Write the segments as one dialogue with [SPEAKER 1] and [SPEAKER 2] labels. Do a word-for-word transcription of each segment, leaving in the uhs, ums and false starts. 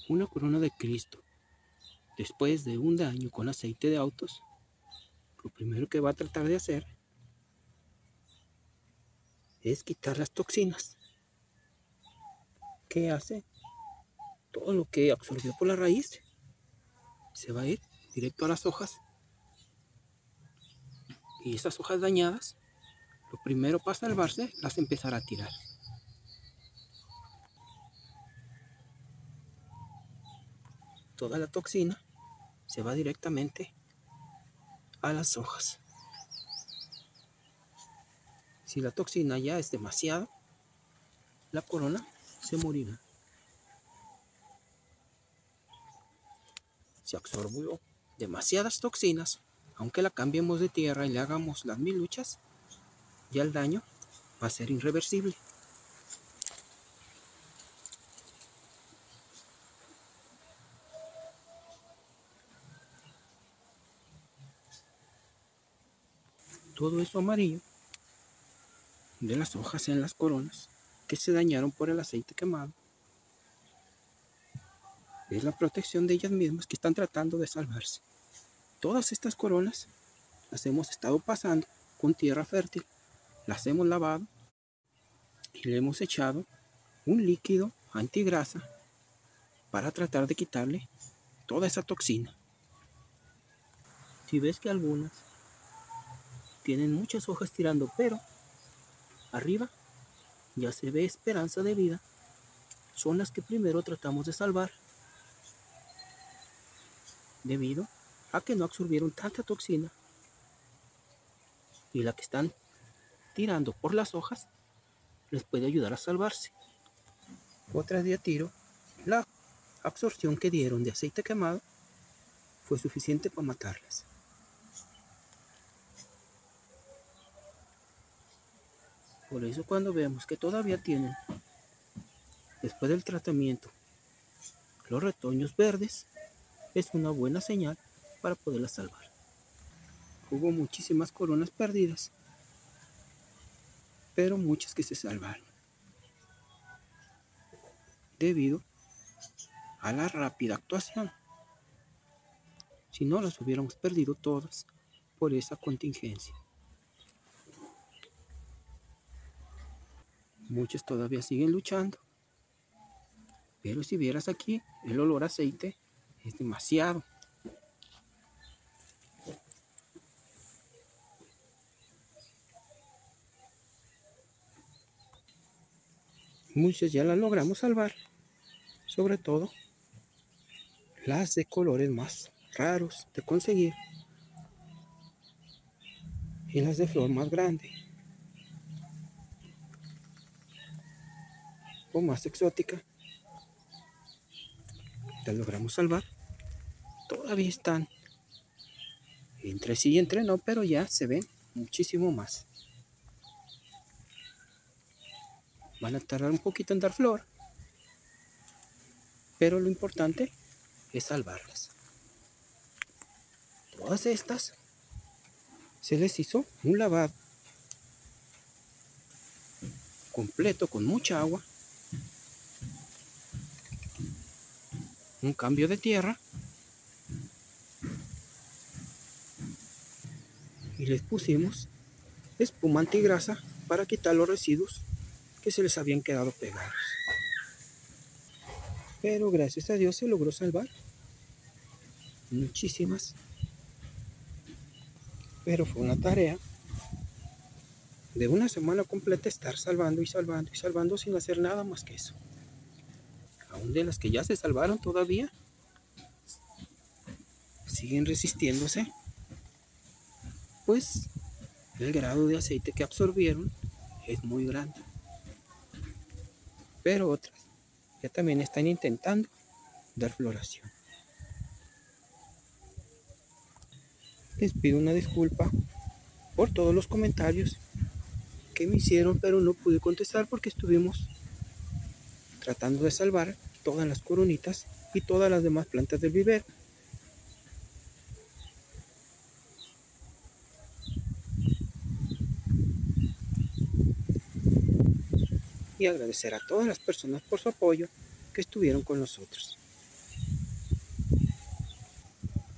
[SPEAKER 1] una corona de Cristo, después de un daño con aceite de autos, lo primero que va a tratar de hacer es quitar las toxinas. ¿Qué hace? Todo lo que absorbió por la raíz se va a ir directo a las hojas. Y esas hojas dañadas, lo primero para salvarse, las empezará a tirar. Toda la toxina se va directamente a las hojas. Si la toxina ya es demasiado, la corona se morirá. Si absorbió demasiadas toxinas, aunque la cambiemos de tierra y le hagamos las mil luchas, ya el daño va a ser irreversible. Todo eso amarillo de las hojas en las coronas que se dañaron por el aceite quemado es la protección de ellas mismas que están tratando de salvarse. Todas estas coronas las hemos estado pasando con tierra fértil, las hemos lavado y le hemos echado un líquido antigrasa para tratar de quitarle toda esa toxina. Si ves que algunas tienen muchas hojas tirando, pero arriba ya se ve esperanza de vida, son las que primero tratamos de salvar, debido a que no absorbieron tanta toxina, y la que están tirando por las hojas les puede ayudar a salvarse. Otras de a tiro, la absorción que dieron de aceite quemado fue suficiente para matarlas. Por eso cuando vemos que todavía tienen, después del tratamiento, los retoños verdes, es una buena señal para poderlas salvar. Hubo muchísimas coronas perdidas, pero muchas que se salvaron, debido a la rápida actuación. Si no, las hubiéramos perdido todas por esa contingencia. Muchas todavía siguen luchando, pero si vieras aquí, el olor a aceite es demasiado. Muchas ya las logramos salvar, sobre todo las de colores más raros de conseguir y las de flor más grande o más exótica. Las logramos salvar. Todavía están entre sí y entre no, pero ya se ven muchísimo más. Van a tardar un poquito en dar flor, pero lo importante es salvarlas. Todas estas se les hizo un lavado completo con mucha agua, un cambio de tierra y les pusimos espuma antigrasa para quitar los residuos que se les habían quedado pegados. Pero gracias a Dios se logró salvar muchísimas, pero fue una tarea de una semana completa estar salvando y salvando y salvando sin hacer nada más que eso. Aún de las que ya se salvaron todavía siguen resistiéndose, pues el grado de aceite que absorbieron es muy grande. Pero otras ya también están intentando dar floración. Les pido una disculpa por todos los comentarios que me hicieron, pero no pude contestar porque estuvimos tratando de salvar todas las coronitas y todas las demás plantas del vivero. Y agradecer a todas las personas por su apoyo que estuvieron con nosotros.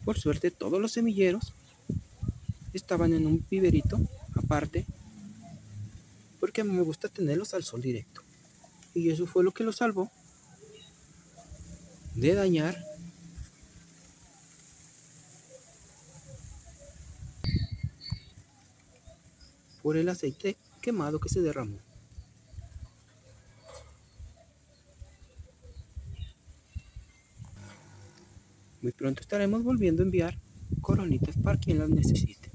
[SPEAKER 1] Por suerte todos los semilleros estaban en un viverito aparte, porque a mí me gusta tenerlos al sol directo. Y eso fue lo que los salvó de dañar por el aceite quemado que se derramó. Muy pronto estaremos volviendo a enviar coronitas para quien las necesite.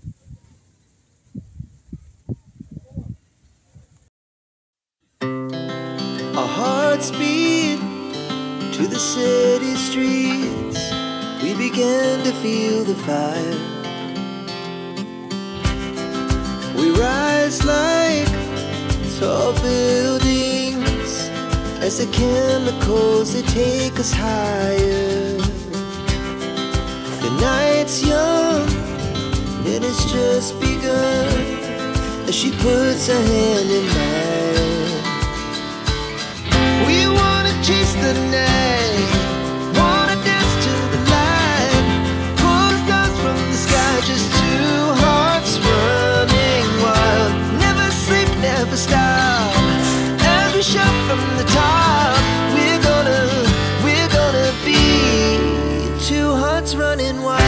[SPEAKER 2] Our hearts beat to the city streets. We began to feel the fire. We rise like tall buildings as the chemicals, they take us higher. The night's young and it's just begun as she puts her hand in mine. We wanna chase the night, wanna dance to the light, pull the stars from the sky, just two hearts running wild. Never sleep, never stop, as we shout from the top. We're gonna, we're gonna be two hearts running wild.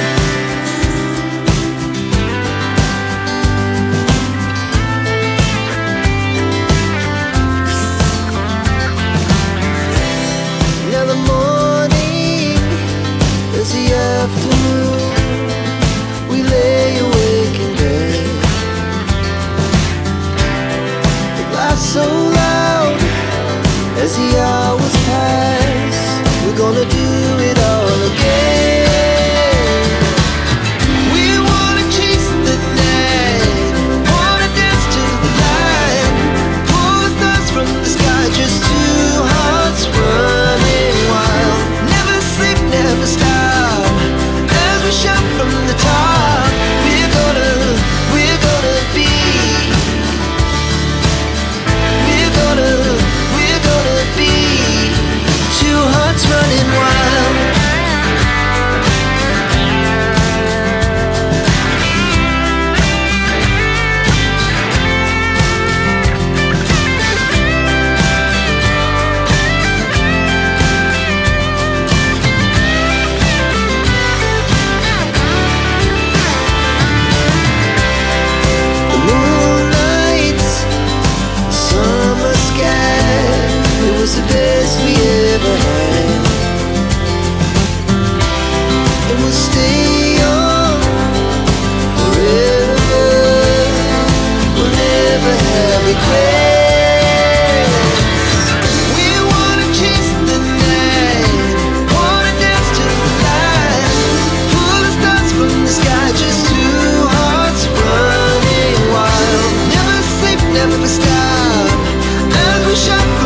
[SPEAKER 2] Afternoon, we lay awake in bed. The laughs so loud as the hours pass. We're gonna do it all again. We wanna chase the night, wanna dance to the light, pull the stars from the sky, just two hearts running wild. Never sleep, never stop, we shout from the top. We're gonna, we're gonna be, we're gonna, we're gonna be two hearts running wild. The best we ever had, and we'll stay on forever. We'll never have regrets. We wanna chase the night, wanna dance to the light, pull the stars from the sky, just two hearts running wild. Never sleep, never stop, as we shout.